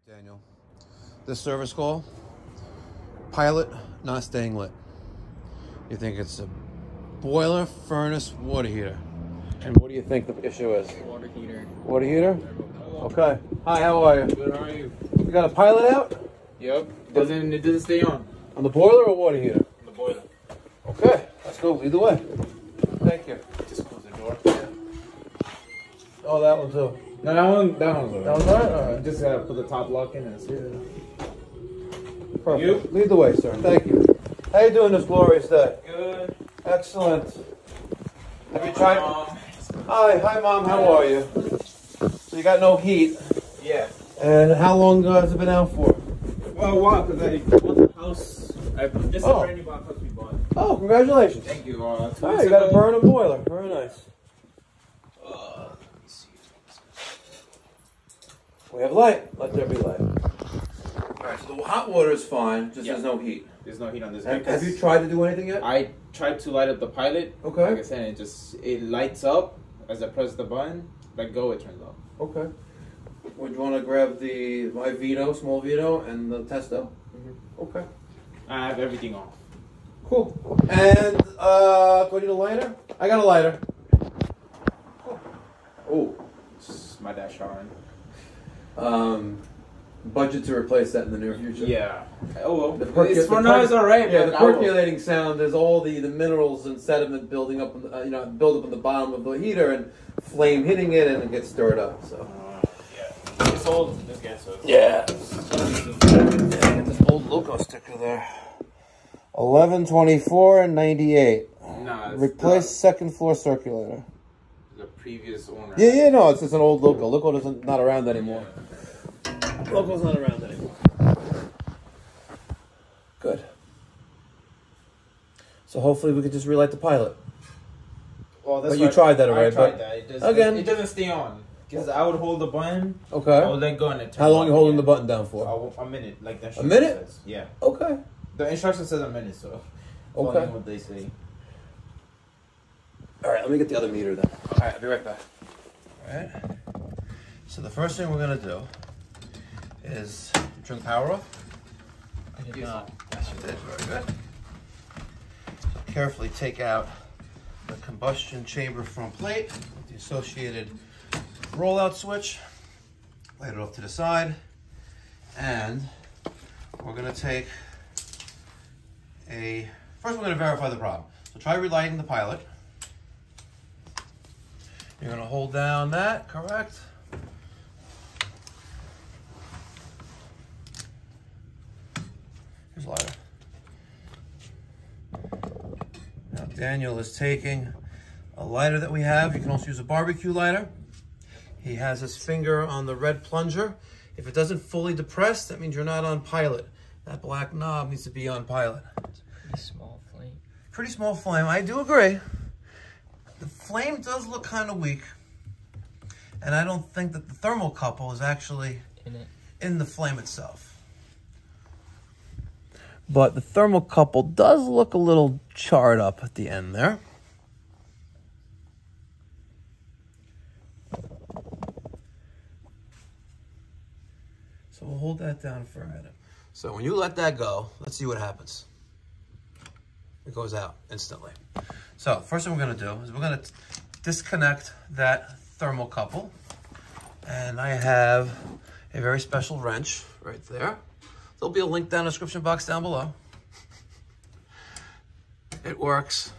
Daniel, this service call, pilot not staying lit. You think it's a boiler, furnace, water heater? And what do you think the issue is? Water heater. Water heater? Okay. Hi, how are you? Good, how are you? You got a pilot out? Yep. It doesn't stay on. On the boiler or water heater? On the boiler. Okay, let's go either way. Thank you. Just close the door. Oh, that one too. No, that one's alright. That one's alright? Alright. Just gotta put the top lock in and it's good. Perfect. You? Lead the way, sir. Thank you. How you doing this glorious day? Good. Excellent. Have you tried? Hi, Mom. How are you? So you got no heat. Yeah. And how long has it been out for? Well, why? Because I bought the house. This is a brand new house we bought. Oh, congratulations. Thank you. Oh, you got a burner boiler. Very nice. Let me see. We have light. Let there be light. Alright, so the hot water is fine, just there's no heat. There's no heat on this. Have you tried to do anything yet? I tried to light up the pilot. Okay. Like I said, it lights up as I press the button. Let go, it turns off. Okay. Would you want to grab my Vito, small Vito, and the Testo? Mm-hmm. Okay. I have everything off. Cool. And, do I need a lighter? I got a lighter. Cool. Oh, my dash on. Budget to replace that in the near future. Yeah. Oh well. It's alright. Yeah, the percolating sound is all the minerals and sediment building up, build up in the bottom of the heater and flame hitting it and it gets stirred up. So. Yeah. It's old. This guy so. Yeah. Get this old loco sticker there. 11/24/98. Nah. Replace second floor circulator. The previous owner. Yeah, no, it's just an old loco. Loco doesn't not around anymore. Yeah. Loco's not around anymore. Good. So hopefully we could just relight the pilot. Well, that's but you tried that already. I tried that. It doesn't stay on. Because I would hold the button. Okay. I would let go and it turns How long are you holding the button down for? A minute. Like that. A minute? Says. Yeah. Okay. The instruction says a minute, so. Okay. What they say. All right, let me get the other meter then. All right, I'll be right back. All right. So the first thing we're gonna do is turn the power off. I did not. Yes, you did. Very good. So carefully take out the combustion chamber front plate with the associated rollout switch. Lay it off to the side, and we're gonna take first we're gonna verify the problem. So try relighting the pilot. You're gonna hold down that, correct? Here's a lighter. Now Daniel is taking a lighter that we have. You can also use a barbecue lighter. He has his finger on the red plunger. If it doesn't fully depress, that means you're not on pilot. That black knob needs to be on pilot. It's a pretty small flame. Pretty small flame, I do agree. The flame does look kind of weak. And I don't think that the thermocouple is actually in the flame itself. But the thermocouple does look a little charred up at the end there. So we'll hold that down for a minute. So when you let that go, let's see what happens. It goes out instantly. So first thing we're gonna do is we're gonna disconnect that thermocouple. And I have a very special wrench right there. There'll be a link down in the description box down below. It works.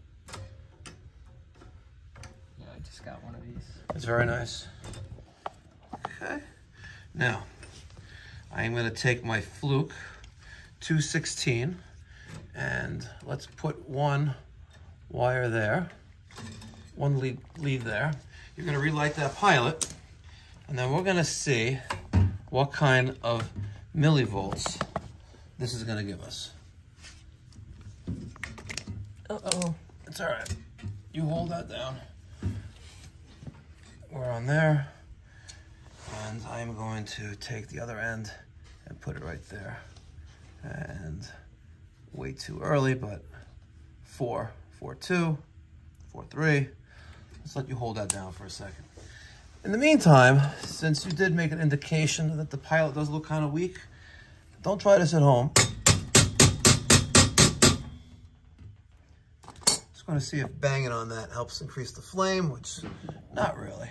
Yeah, I just got one of these. It's very nice. Okay. Now, I am going to take my Fluke 216 and let's put one wire there, one lead there. You're going to relight that pilot, and then we're going to see what kind of millivolts this is going to give us. Uh-oh. It's all right. You hold that down. We're on there. And I'm going to take the other end and put it right there. And way too early, but 4, 4, 2, 4, 3. Let's let you hold that down for a second. In the meantime, since you did make an indication that the pilot does look kind of weak, don't try this at home. Just going to see if banging on that helps increase the flame, which not really.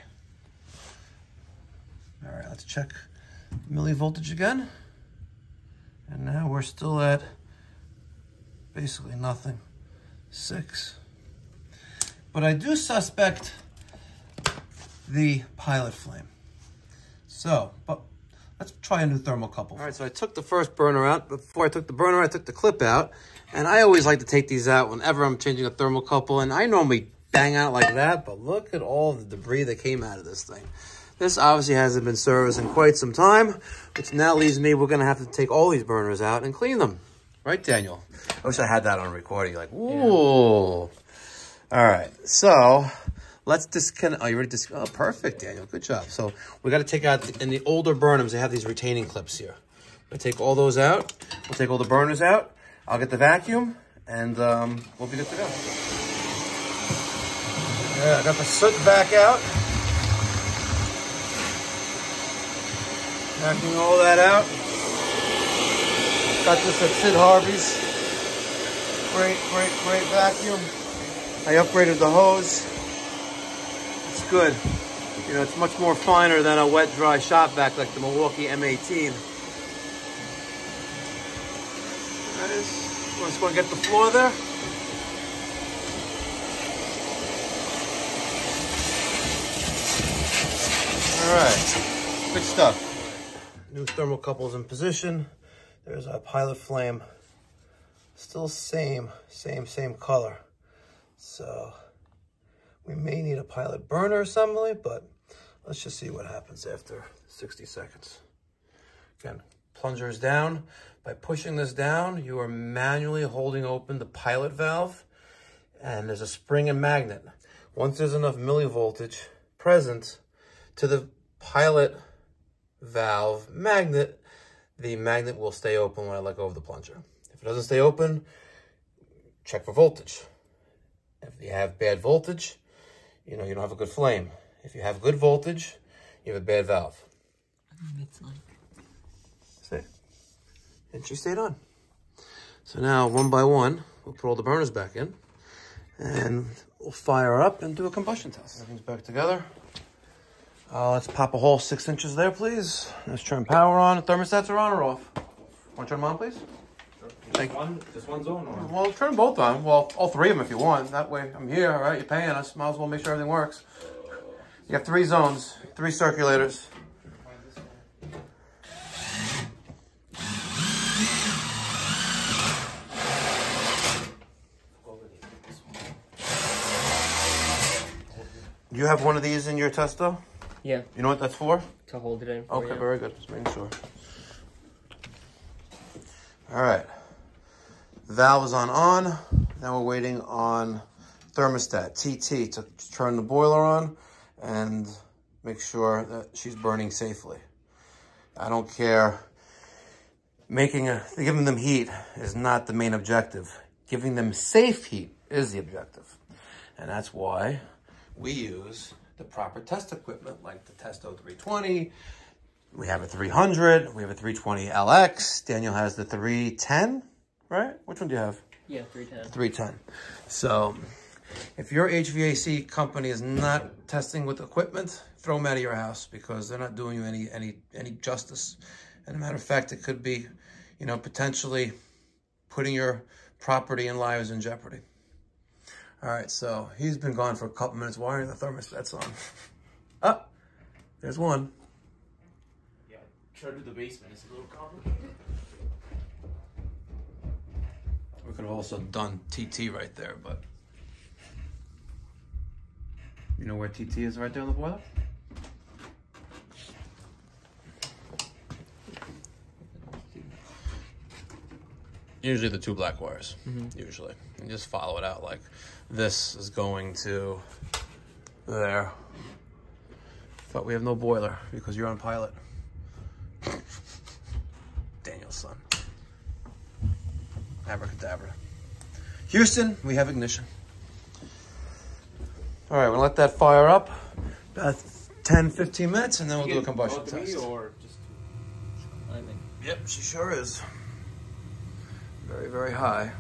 All right, let's check millivoltage again. And now we're still at basically nothing, 6. But I do suspect the pilot flame. So, but let's try a new thermocouple. All right, so I took the first burner out. Before I took the burner, I took the clip out. And I always like to take these out whenever I'm changing a thermocouple. And I normally bang out like that, but look at all the debris that came out of this thing. This obviously hasn't been serviced in quite some time, which now leaves me, we're gonna have to take all these burners out and clean them. Right, Daniel? I wish I had that on recording. You're like, ooh. Yeah. All right, so let's disconnect. Oh, you ready to? Oh, perfect, Daniel. Good job. So we got to take out in the older burners. They have these retaining clips here. We'll take all those out. We'll take all the burners out. I'll get the vacuum, and we'll be good to go. Yeah, I got the soot vac out. Vacuuming all that out. Got this at Sid Harvey's. Great vacuum. I upgraded the hose. It's good. You know, it's much more finer than a wet, dry shop vac like the Milwaukee M18. That is. I'm just going to get the floor there. All right, good stuff. New thermocouples in position. There's our pilot flame. Still same color. So we may need a pilot burner assembly, but let's just see what happens after 60 seconds. Again, plunger is down. By pushing this down, you are manually holding open the pilot valve, and there's a spring and magnet. Once there's enough millivoltage present to the pilot valve magnet, the magnet will stay open when I let go of the plunger. If it doesn't stay open, check for voltage. If you have bad voltage, you know you don't have a good flame. If you have good voltage, you have a bad valve. I think it's like... See? And she stayed on. So now, one by one, we'll put all the burners back in, and we'll fire up and do a combustion test. Everything's back together. Let's pop a hole 6 inches there, please. Let's turn power on. The thermostats are on or off? Want to turn them on, please? Just one zone? Or? Well, turn them both on. Well, all 3 of them if you want. That way, I'm here, all right? You're paying us. Might as well make sure everything works. You have 3 zones, 3 circulators. Do you have one of these in your Testo? Yeah. You know what that's for? To hold it in. Okay, very good. Just making sure. All right. Valve is on. Now we're waiting on thermostat, TT, to turn the boiler on and make sure that she's burning safely. I don't care. Giving them heat is not the main objective. Giving them safe heat is the objective. And that's why we use the proper test equipment like the Testo 320. We have a 300. We have a 320 LX. Daniel has the 310, right? Which one do you have? Yeah, 310. 310. So if your HVAC company is not testing with equipment, throw them out of your house because they're not doing you any justice. And a matter of fact, it could be, you know, potentially putting your property and lives in jeopardy. All right, so he's been gone for a couple minutes. Why are the thermostats on? Oh, there's one. Yeah, try to do the basement. It's a little complicated. We could have also done TT right there, but you know where TT is right there on the boiler? Usually the 2 black wires, usually. And just follow it out like this is going to there. But we have no boiler because you're on pilot. Daniel's son. Abracadabra. Houston, we have ignition. All right, we'll let that fire up. About 10, 15 minutes, and then we'll do a combustion All three test. or just two? I think. Yep, she sure is. Very, very high.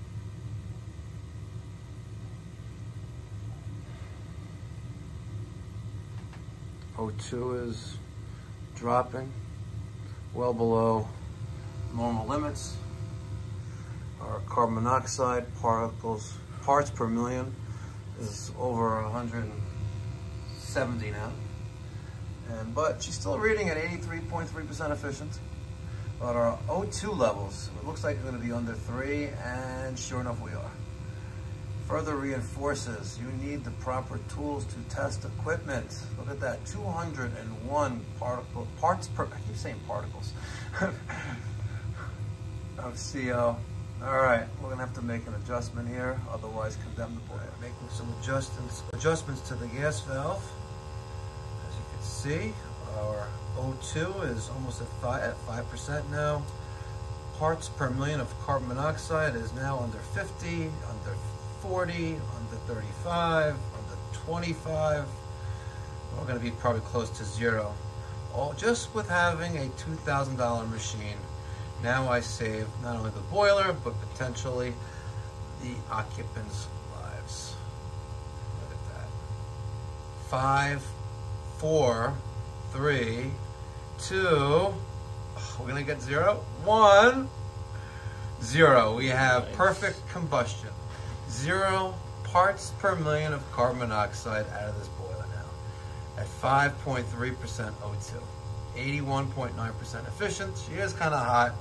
O2 is dropping well below normal limits. Our carbon monoxide parts per million is over 170 now. But she's still reading at 83.3% efficient. But our O2 levels, it looks like it's going to be under 3, and sure enough we are. Further reinforces you need the proper tools to test equipment. Look at that, 201 parts per, I keep saying particles, of CO. All right, we're gonna have to make an adjustment here, otherwise condemn the boiler. Making some adjustments to the gas valve. As you can see, our O2 is almost at 5% now. Parts per million of carbon monoxide is now under 50, under 40, under 35, under 25. We're going to be probably close to 0. All just with having a $2,000 machine. Now I save not only the boiler, but potentially the occupants' lives. Look at that. 5, 4, 3, 2. We're going to get 0. 1, 0. We have perfect combustion. 0 parts per million of carbon monoxide out of this boiler now at 5.3% O2. 81.9% efficient. She is kind of hot,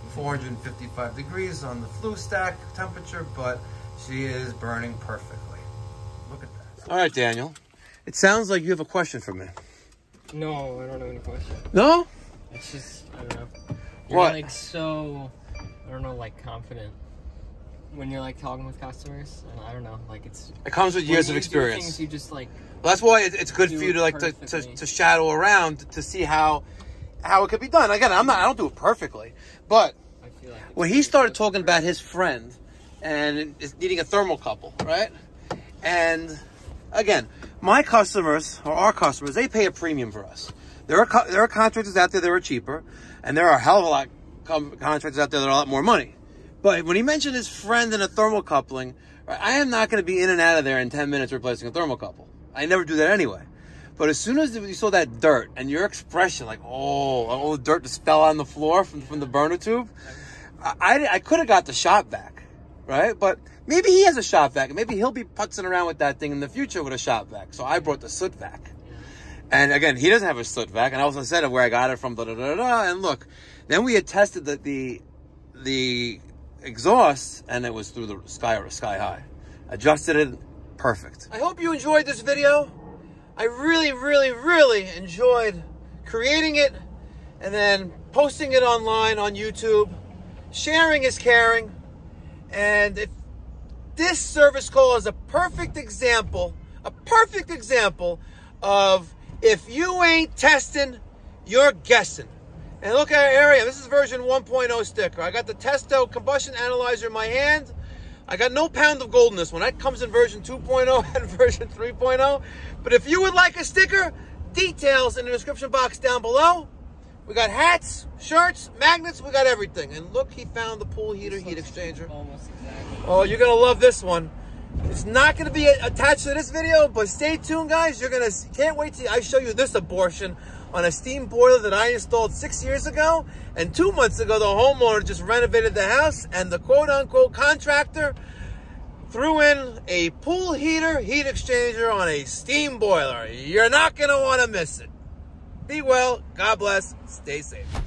455 degrees on the flue stack temperature, but she is burning perfectly. Look at that. All right, Daniel. It sounds like you have a question for me. No, I don't have any question. No? It's just, I don't know. You're What? like so, I don't know, like confident when you're like talking with customers. And I don't know, like it's. It comes with years of when you do experience. things, you just like. Well, that's why it's good do for you to like perfectly. to shadow around to see how it could be done. Again, I don't do it perfectly, but I feel like when he started talking about his friend and is needing a thermocouple, right? And again, my customers or our customers, they pay a premium for us. There are contractors out there that are cheaper, and there are a hell of a lot of contractors out there that are a lot more money. But when he mentioned his friend and a thermocoupling, right, I am not going to be in and out of there in 10 minutes replacing a thermocouple. I never do that anyway. But as soon as you saw that dirt and your expression, like, all the dirt just fell on the floor from the burner tube, I could have got the shop vac, right? But maybe he has a shop vac. Maybe he'll be putzing around with that thing in the future with a shop vac. So I brought the soot vac. And again, he doesn't have a soot vac. And I also said where I got it from, And look, then we had tested the exhaust, and it was through the sky high. Adjusted it, perfect. I hope you enjoyed this video. I really, really, really enjoyed creating it and then posting it online on YouTube. Sharing is caring. And if this service call is a perfect example of if you ain't testing, you're guessing. And look at our area. This is version 1.0 sticker. I got the Testo combustion analyzer in my hand. I got no pound of gold in this one. That comes in version 2.0 and version 3.0. But if you would like a sticker, details in the description box down below. We got hats, shirts, magnets. We got everything. And look, he found the pool heater heat exchanger. almost exactly. Oh, you're going to love this one. It's not going to be attached to this video, but stay tuned, guys. Can't wait till I show you this abortion on a steam boiler that I installed 6 years ago. And 2 months ago, the homeowner just renovated the house, and the quote-unquote contractor threw in a pool heater heat exchanger on a steam boiler. You're not going to want to miss it. Be well. God bless. Stay safe.